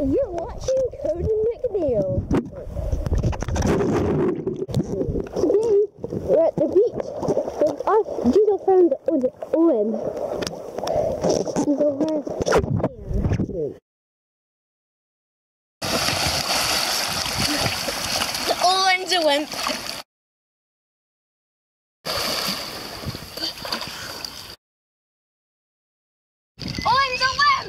You're watching Coden McNeil. Today, we're at the beach with our diesel friend Eoin. He's over there. Eoin's a wimp. Eoin's a wimp!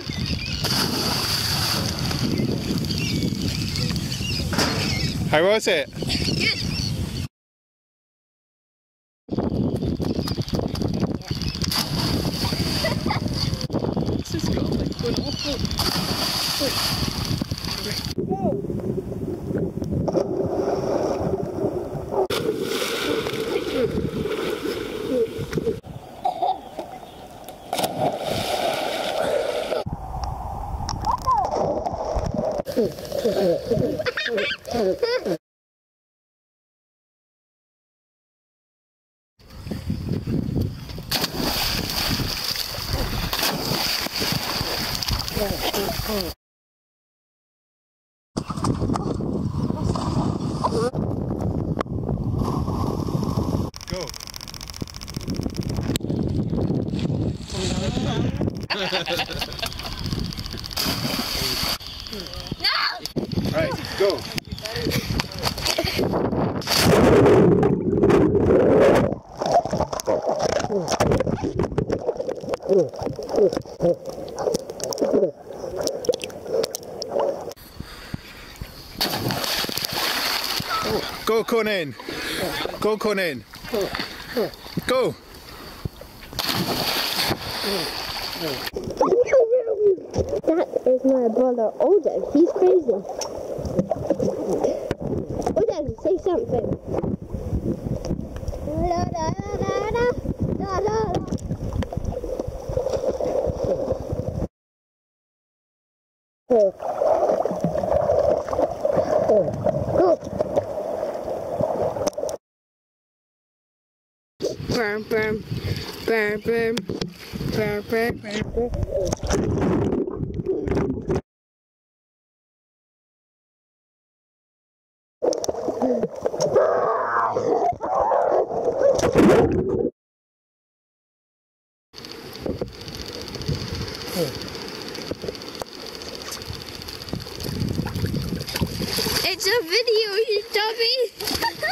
How was it? Good. This has got like going off. Look. Go. No! Right, go. Go, Conan. Go, Conan. Go. That is my brother Odin. He's crazy. Odin, say something. Go. Burn, burn, burn, burn, burn, burn, burn. It's a video, you dummy!